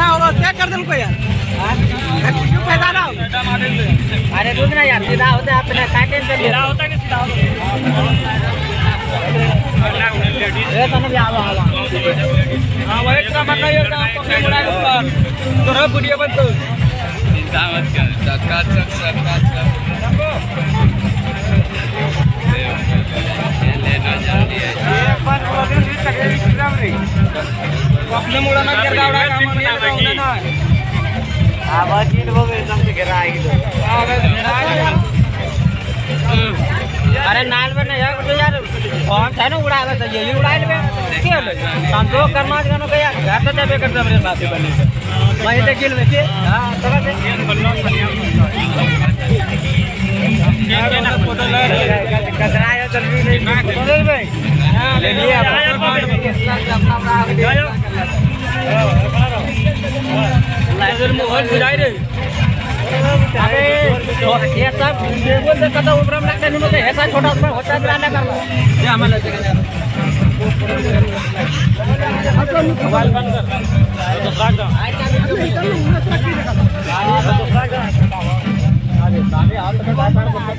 होगा क्या कर दिल को यार क्यों फायदा ना अरे रुक ना यार सीधा होता है अपना क्या टेंशन सीधा होता है कि सीधा ये तो नहीं आवा हां वही इतना मत ये पकड़े मुड़ा ऊपर तो रे वीडियो बंद कर चिंता मत कर चक्का ले ना जल्दी है एक बार प्रॉब्लम भी तकलीफ खराब रही पकड़े मुड़ा ना कर गावड़ा काम नहीं ना आवाज ही वो एकदम से गिरा आएगी तो अरे नाल में नहीं है तो यार कौन था ना उड़ावे तो यही उड़ा ले के ले संतोष कर्मा जनो के यार घर तो जाबे करते मेरे साथ बने वहीं से गिल में के हां तब से यार ना फोटो ले कचरा है जल्दी नहीं बोल भाई ले लिए अपना लाइजर मोहन बुझाई रे अरे ये सब बोल दे कदा ऊपर में लगने में ऐसा छोटा सा होता है ना कर ये हमारे लगे मोबाइल बंद कर तो फ्लैग दो अरे सामने हाथ में बात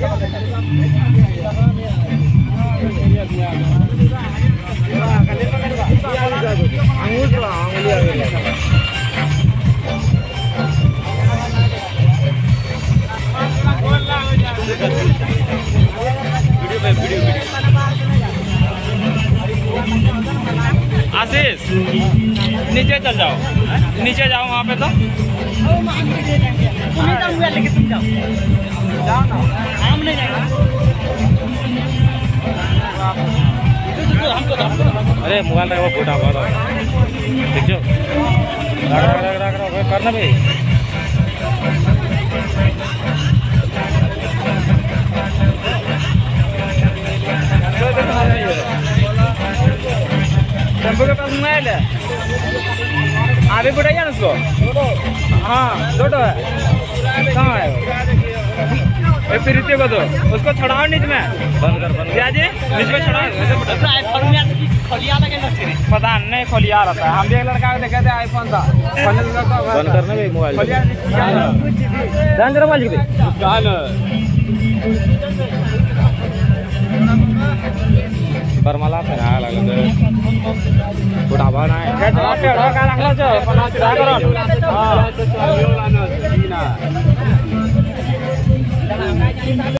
आशीष नीचे चल जाओ नीचे जाओ वहाँ पे तो तुम जाओ ना हम नहीं जाएंगे अरे मोबाइल रखो फोटा बहुत देखो करना भाई टेम्पो के पास मोबाइल है आगे बढ़ाइए ना उसको हाँ छोटो है कहाँ है फिर इतने को दो उसको छड़ाओ नीच में बंद कर जी नीच में छड़ाओ पता नहीं खोलिया रहता है हम भी एक लड़का को देखे थे आईफोन था बंद करना भी मोबाइल बरमाला पे ना लगा तो बुढ़ावा ना है पेड़ का रखला जो बना सीधा करो हां